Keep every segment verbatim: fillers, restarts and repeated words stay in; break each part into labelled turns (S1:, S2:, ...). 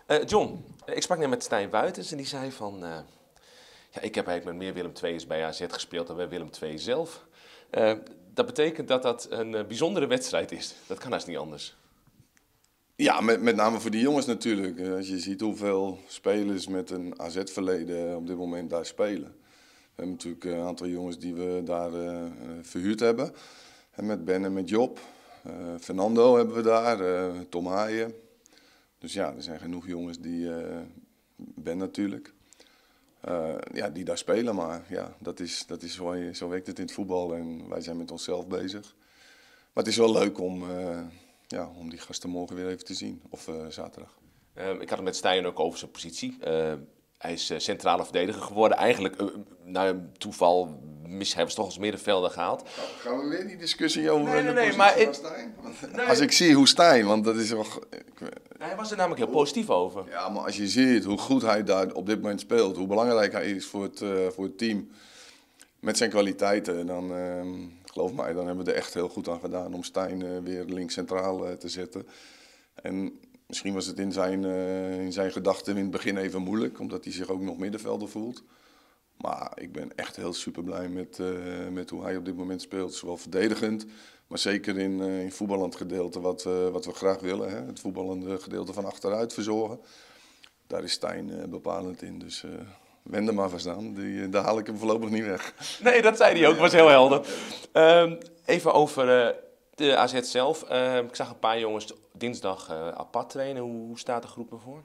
S1: Uh, John, ik sprak net met Stijn Wuitens en die zei van... Uh, ja, ik heb eigenlijk met meer Willem tweeërs bij A Z gespeeld dan bij Willem twee zelf. Uh, dat betekent dat dat een uh, bijzondere wedstrijd is. Dat kan haast niet anders.
S2: Ja, met, met name voor die jongens natuurlijk. Als je ziet hoeveel spelers met een A Z-verleden op dit moment daar spelen. We hebben natuurlijk een aantal jongens die we daar uh, verhuurd hebben. En met Ben en met Job. Uh, Fernando hebben we daar, uh, Tom Haaien. Dus ja, er zijn genoeg jongens die, uh, Ben natuurlijk, uh, ja, die daar spelen. Maar ja, dat is, dat is zo, zo werkt het in het voetbal en wij zijn met onszelf bezig. Maar het is wel leuk om, uh, ja, om die gasten morgen weer even te zien, of uh, zaterdag.
S1: Uh, ik had het met Stijn ook over zijn positie. Uh, hij is uh, centrale verdediger geworden. Eigenlijk, uh, nou toeval, mis, hij was toch als middenvelder gehaald.
S2: Nou, gaan we weer die discussie over
S1: nee, nee,
S2: de
S1: nee,
S2: positie
S1: maar
S2: van Stijn?
S1: Nee.
S2: Als ik zie hoe Stijn, want dat is toch...
S1: Hij was er namelijk heel positief over.
S2: Ja, maar als je ziet hoe goed hij daar op dit moment speelt, hoe belangrijk hij is voor het, uh, voor het team, met zijn kwaliteiten, dan uh, geloof mij, dan hebben we er echt heel goed aan gedaan om Stijn uh, weer links centraal uh, te zetten. En misschien was het in zijn, uh, in zijn gedachten in het begin even moeilijk, omdat hij zich ook nog middenvelder voelt. Maar ik ben echt heel super blij met, uh, met hoe hij op dit moment speelt. Zowel verdedigend, maar zeker in, uh, in voetballend gedeelte wat, uh, wat we graag willen. Hè? Het voetballende gedeelte van achteruit verzorgen. Daar is Stijn uh, bepalend in. Dus uh, wend er maar vast aan. Die, uh, daar haal ik hem voorlopig niet weg.
S1: Nee, dat zei hij ook. Was heel helder. Um, even over uh, de A Z zelf. Uh, ik zag een paar jongens dinsdag uh, apart trainen. Hoe, hoe staat de groep ervoor?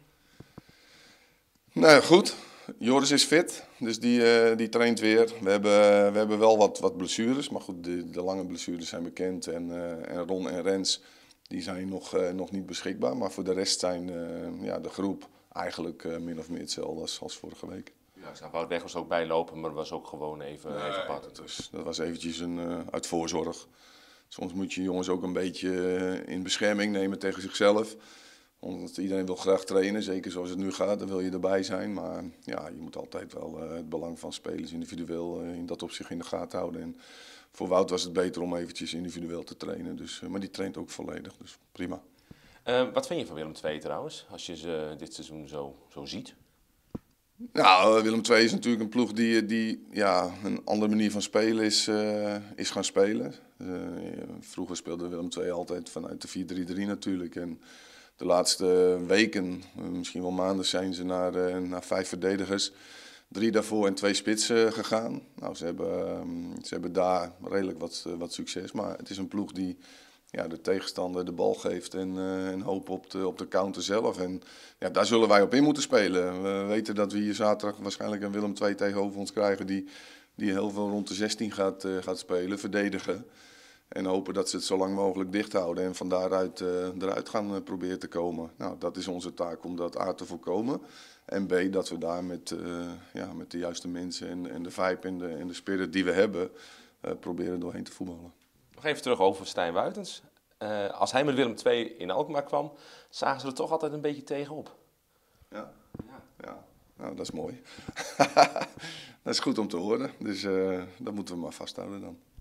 S2: Nou goed. Joris is fit, dus die, uh, die traint weer. We hebben, we hebben wel wat, wat blessures, maar goed, de, de lange blessures zijn bekend. En, uh, en Ron en Rens die zijn nog, uh, nog niet beschikbaar. Maar voor de rest zijn uh, ja, de groep eigenlijk uh, min of meer hetzelfde als, als vorige week.
S1: Ja, ik zag Wout Weg was ook bijlopen, maar dat was ook gewoon even,
S2: nee,
S1: even apart.
S2: Dat was, dat was eventjes een, uh, uit voorzorg. Soms moet je jongens ook een beetje uh, in bescherming nemen tegen zichzelf. Omdat iedereen wil graag trainen, zeker zoals het nu gaat, dan wil je erbij zijn. Maar ja, je moet altijd wel uh, het belang van spelers individueel uh, in dat opzicht in de gaten houden. En voor Wout was het beter om eventjes individueel te trainen. Dus, uh, maar die traint ook volledig, dus prima.
S1: Uh, wat vind je van Willem twee trouwens, als je ze uh, dit seizoen zo, zo ziet?
S2: Nou, Willem twee is natuurlijk een ploeg die, die ja, een andere manier van spelen is, uh, is gaan spelen. Uh, vroeger speelde Willem twee altijd vanuit de vier drie drie natuurlijk. En de laatste weken, misschien wel maanden, zijn ze naar, uh, naar vijf verdedigers, drie daarvoor en twee spitsen gegaan. Nou, ze hebben, um, ze hebben daar redelijk wat, uh, wat succes, maar het is een ploeg die ja, de tegenstander de bal geeft en, uh, en hoopt op de, op de counter zelf. En ja, daar zullen wij op in moeten spelen. We weten dat we hier zaterdag waarschijnlijk een Willem twee tegenover ons krijgen die, die heel veel rond de zestien gaat, uh, gaat spelen, verdedigen. En hopen dat ze het zo lang mogelijk dicht houden en van daaruit uh, eruit gaan uh, proberen te komen. Nou, dat is onze taak om dat A te voorkomen. En B, dat we daar met, uh, ja, met de juiste mensen en, en de vibe en de, en de spirit die we hebben, uh, proberen doorheen te voetballen.
S1: Nog even terug over Stijn Wuitens. Uh, als hij met Willem twee in Alkmaar kwam, zagen ze er toch altijd een beetje tegenop.
S2: Ja, ja. ja. Nou, dat is mooi. Dat is goed om te horen, dus uh, dat moeten we maar vasthouden dan.